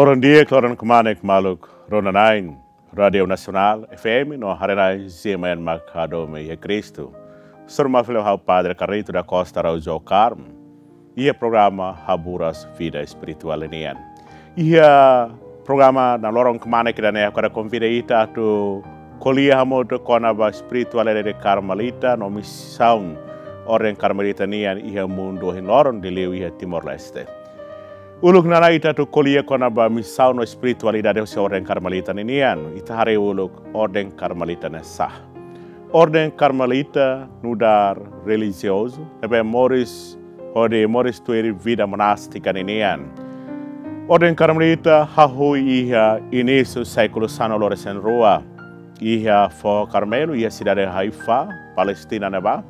Loron dia, loron kemanek maluk, ronanain, Radio Nacional, FM, no harenai zimayan makado me ya Cristo. Surma filho ao Padre Carrito da Costa Raujo Carmo, e o programa Haburas Vida Espiritual Nian. E o programa na loron kemanek dan ya kada convida ita tu kolia hamoto konaba espiritual de Carmelita no missão orden Carmelita nian ia mundo hin loron de leu ia Timor Leste. Uluk nana ita tu kolia konaba missão no espiritualidade o orden Carmelita nian ita hari uluk orden Carmelita sah. Orden Carmelita nudar religioso ebe moris tueri vida monástica nian. Orden Carmelita hahui iha início século sano loresen rua. Iha fo Carmelo ia cidade Haifa, Palestina neba.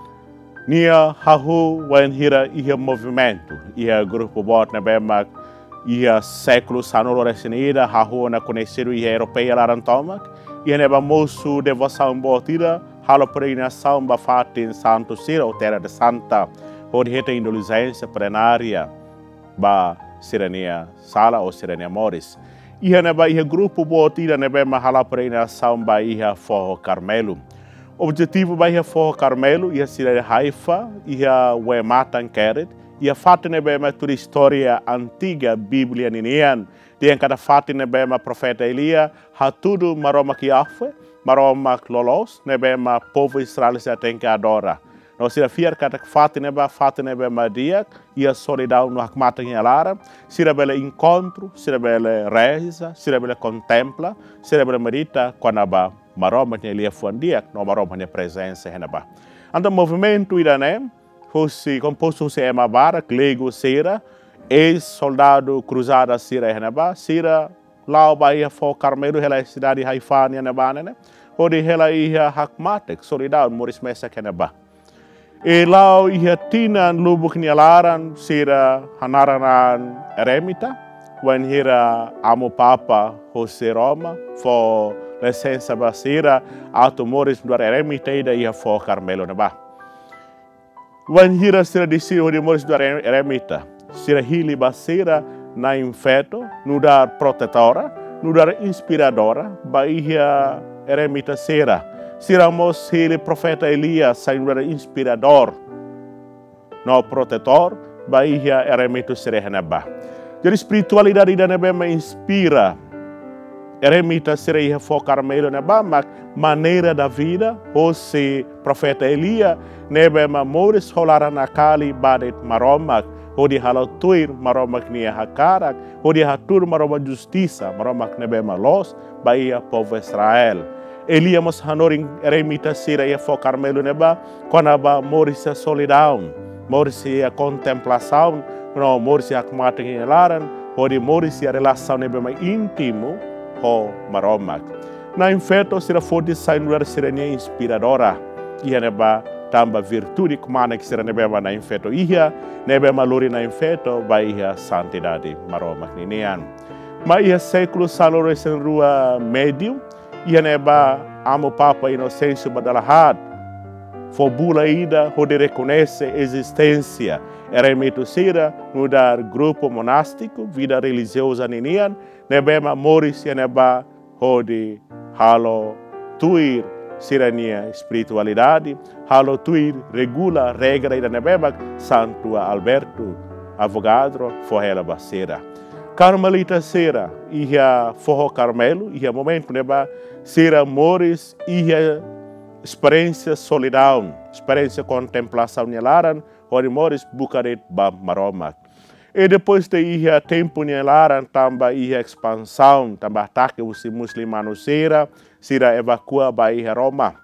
Nia hahu wen hira iha movimento, iha grupo bot nebemak, iha século sano loresenida, hahu na conhecido iha europeia larantomak, iha neba moço devoção botira, halo peregrinação bafatin santo sira, ou terra de santa, onde reta indulgência plenária, ba sirenia sala ou sirenia moris. Iha neba iha grupo botira neba mahala peregrinação ba iha forro Carmelo. Objetivo ba iha forro Carmelo iha cidade Haifa, iha matan keret, iha fata neba ma toda história antiga Bíblia ninian, dia kada fata neba profeta Elia, ha tudo maroma que afe, maroma lolos, neba ma povo Israel se tem que adora. Nós sira fiar kata fata neba ma dia, ia solidão no hakmata em alara, sira bela encontro, sira bela reza, sira bela contempla, sira bela medita quando maroma tinha lia fuandia, no maroma tinha presença henaba. Ando movimento irane, fosse composto se emabara, glego sira, ex-soldado cruzada sira henaba, sira lao baia fo Carmelo hela cidade Haifa henaba né, onde hela ia hakmata, solidão moris mesa henaba. E lau iha tinan lubuk nialaran sira hanaranan eremita, wan hira amo papa Jose Roma, fo licença basira, automores do eremita ida iha fo Carmelo neba. Wan hira sira disiro de moris do eremita, sira hili basira na infeto, nudar protetora, nudar inspiradora, ba iha eremita sira. Siramos ele profeta Elias saindo inspirador, no protetor, bahia eremito serehenaba. Jadi espiritualidade da neba inspira, eremita sereia fo Carmelo neba, mas maneira da vida, ou se profeta Elias neba moris holara nakali badet maromak, ou de halatuir maromak nia hakarak, ou de hatur maromak justiça, maromak neba los, bahia povo Israel. Elia mos hanoring eremita sira ia fo Carmelo neba, quando moris a solidão, moris a contemplação, no moris a akmata em elaran, onde moris a relação neba mais íntimo, ho maromak. Na infeto sira forte saindo sirenia inspiradora, ia neba tamba virtude kumana que sira neba na infeto ia, neba maluri na infeto, vai ia santidade maromak ninian. Mas ia século salores em rua médio, ia neba amo papa inocêncio badalahad, fobula ida, onde reconhece existência, eremito sira, mudar grupo monástico, vida religiosa ninian, neba moris ia neba, onde halo tuir sirania espiritualidade, halo tuir regula regra ida neba, Santo Alberto, avogado, forrela basera. Carmelita sera, ia forro Carmelo, ia momento neba, sera moris, ia experiência solidão, experiência contemplação nelaran, onde moris bucaret ba maromak. E depois de ia tempo nelaran, tamba ia expansão, tamba ataque os muslimanos sera evacua ba ia Roma,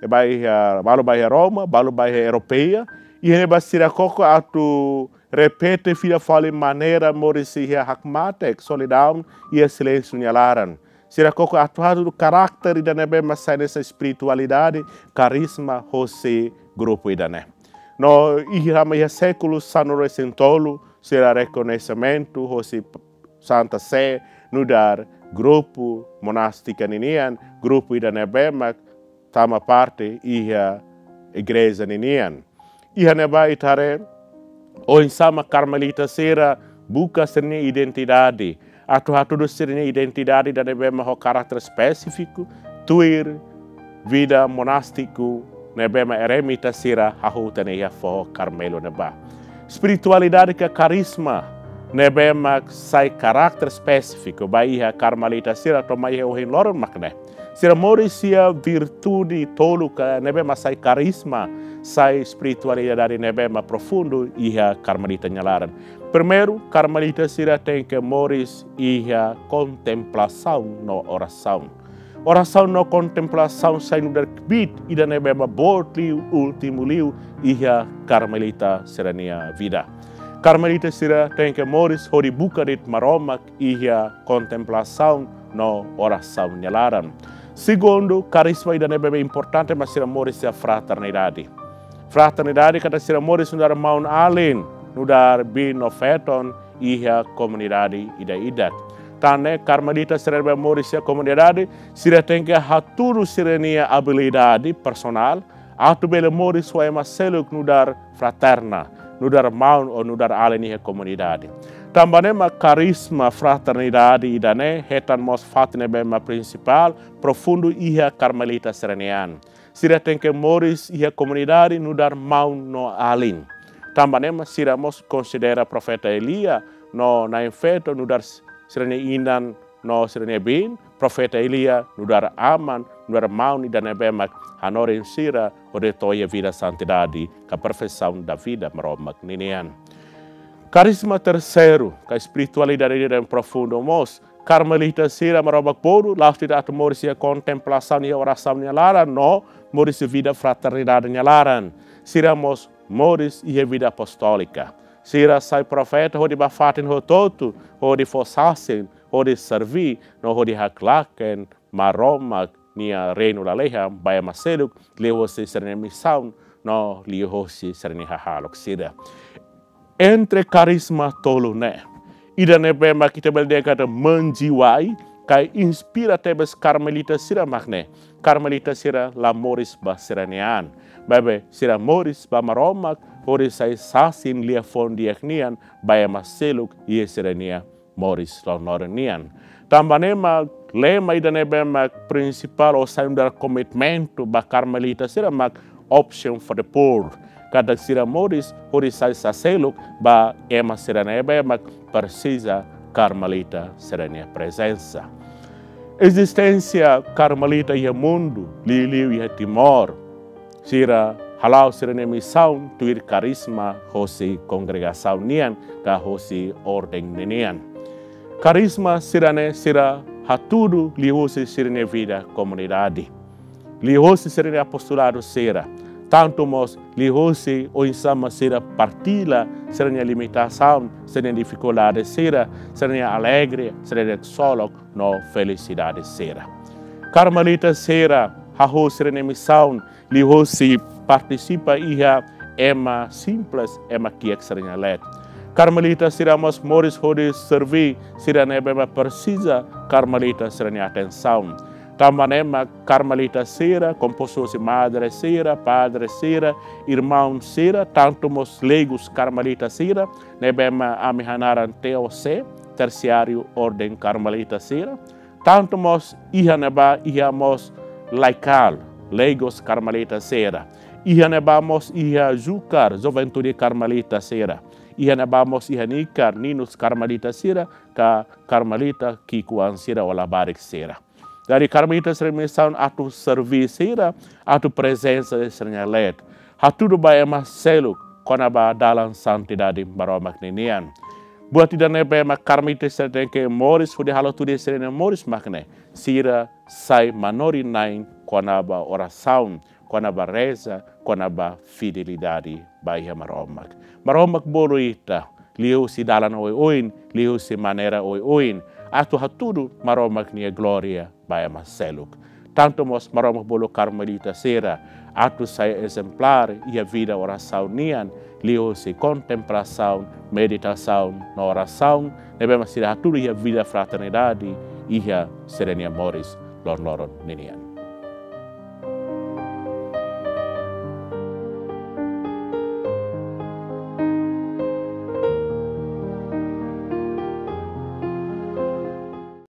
balu ba ia Roma, balu ba ia europeia, e neba sera coco atu repete filha fala maneira morisia hakmatek solidão e silêncio nelaran. Será que atuado do caráter da nebe mas nessa espiritualidade, carisma José grupo idane. No ia séculos sanoro sentolo será reconhecimento José Santa Sé no dar grupo monástica ninian, grupo idane bema tama parte ia igreja ninian. Ia neba itare o insama Carmelita sera buka seni identidade, Atu sirene identidade da nebema ho caráter específico, tuir vida monástico, nebema eremita sira hahuta neia fo Carmelo neba. Spiritualidade que carisma, nebema sai caráter específico, baia Carmelita sira tomai o loron makne. Sira morisia virtude toluka, nebema sai carisma, sai spiritualidade nebema profundo iha Carmelita nyalaran. Primeiro, Carmelita sira tem que moris iha contemplação no oração. Oração no contemplação sai no derbit ida nebema bortliu último liu iha Carmelita sirania vida. Carmelita sira tem que moris hori bukarit maromak iha contemplação no oração nyalaran. Segundo, carisma ida nebema importante mas sira moris a fraternidade. Fraternidade kata sira moris no dar maun alin, no dar bin ofeton iha comunidade ida idat. Tane Carmelita sira moris a comunidade sira tem que haturu sirania habilidade personal, atu bele moris wa emaseluk no dar fraterna, no dar maun ou no dar alin iha comunidade. Tambanema carisma fraternidade idane hetan mos fatne bema principal profundo iha Carmelita siranian. Sira tem que moris iha comunidade no dar maun no alin. Tambanema sira mos considera profeta Elia no na infeto no dar sirane inan no sirane bin, profeta Elia no dar aman, no dar maun e da nebemak hanorin sira o de toia vida santidade, ka perfeição da vida maromak ninian. Carisma terceiro, ka espiritualidade yang profundo mos, Carmelita sira maromak bodo, laustida atu moris ia contemplação e oração nyalaran, no moris vida fraternidade nyalaran. Sira mos moris ia vida apostólica. Sira sai profeta, hodi bafatin ho totu, hodi fosasin, hodi servi, no hodi haklaken, maromak, nia reino laleha, baya maseluk, lehosi serene misaun, no lehosi serene hahalok sira. Entre carisma tolu ne, ida nebema kita belde kata menjiwai, kai inspira tebes Carmelita sira makne, Carmelita sira la moris ba siranian, babe sira moris ba maromak, hori sai sasin lia fondiaknian, baya maseluk ie sirania moris lonoranian. Tambanema lema ida nebema principal o sai dar commitmento ba Carmelita sira mak option for the poor. Kada sira moris hori sai saseluk ba ema siranebe mak precisa Carmelita sirania presença. Existência Carmelita ia mundo, liliu ia Timor, sira halau sirene missão, tuir carisma, hosi congregação nian, ka hosi ordem nian. Carisma sirane sira hatudu lihosi sirene vida comunidade. Lihosi sirene apostolado sira. Tanto mos lihosi o insama sira partila, sirene limitação, sirene dificuldade sira, sirene alegre, sirene solok no felicidade sira. Carmelita sira, haho sirene missão, lihosi participa iha ema simples, ema kiek sirene let. Carmelita sira mos moris hodi servi, sira nebema precisa, Carmelita sirene atenção. Tamanema Carmelita sira, composto se madre sira, padre sira, irmão sira, tanto mos leigos Carmelita sira, nebema amihanaran TOC, terciário ordem Carmelita sira, tanto mos iha neba iha mos laical, leigos Carmelita sira, iha neba mos iha jukar, juventude Carmelita sira, iha neba mos iha nikar, ninus Carmelita sira, ka Carmelita kikuan sira wala barik sira. Dari Carmelita sira missão atu serviço sira, atu presença sira let. Hatudo ba ema seluk konaba dalam santidade baromak ninian. Buat tidak nebe ema Carmelita sira que moris hudi halo tu sira moris makne. Sira sai manori nain konaba oração, konaba reza, konaba fidelidade ba iha maromak. Maromak bolo ita, liu si dalan oi-oin, liu si manera oi-oin. Atu hatudo maromak nia gloria baya maseluk. Tanto mos maromak bolo Carmelita sira, atu saya exemplar ia vida oração nian, liu si contemplação, meditação na oração, nebe masira hatudo ia vida fraternidade, ia serenia moris loron ninian.